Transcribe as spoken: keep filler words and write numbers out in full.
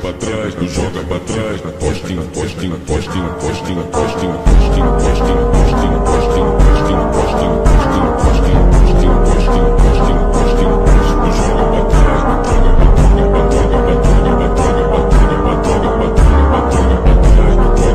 pra trás, tu joga pra trás, postinha, postinha, postinha, postinha, postinha, postinha, postinha, postinha, postinha, postinha, postinha.